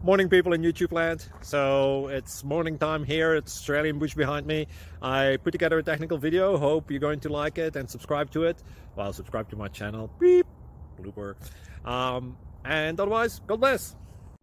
Morning, people in YouTube land. So it's morning time here. It's Australian bush behind me. I put together a technical video. Hope you're going to like it and subscribe to it. Well, subscribe to my channel. Beep. Blooper. And otherwise, God bless.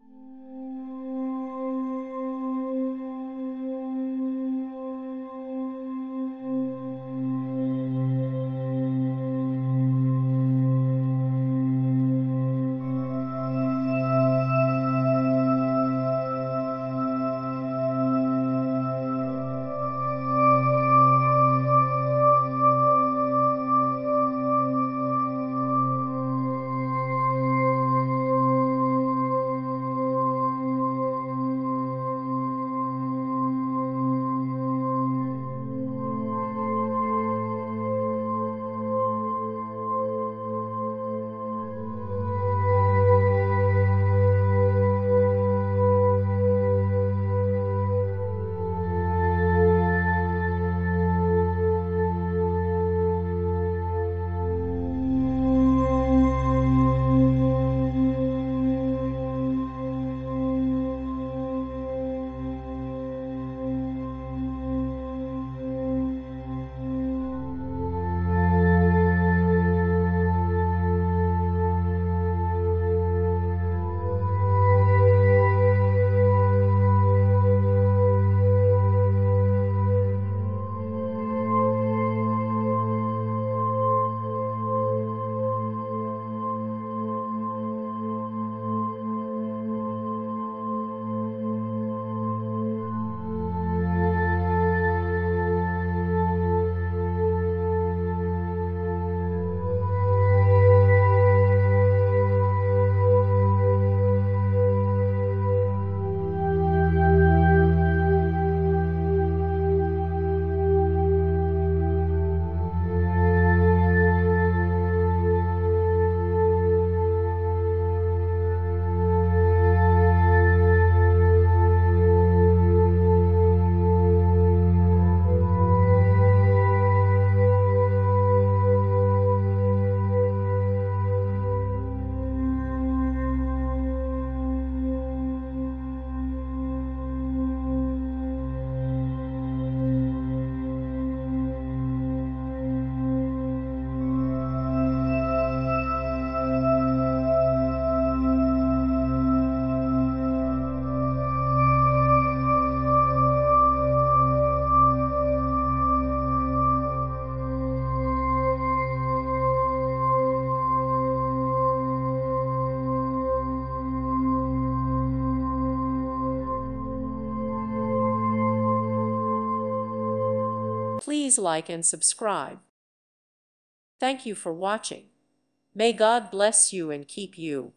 Please like and subscribe. Thank you for watching. May God bless you and keep you.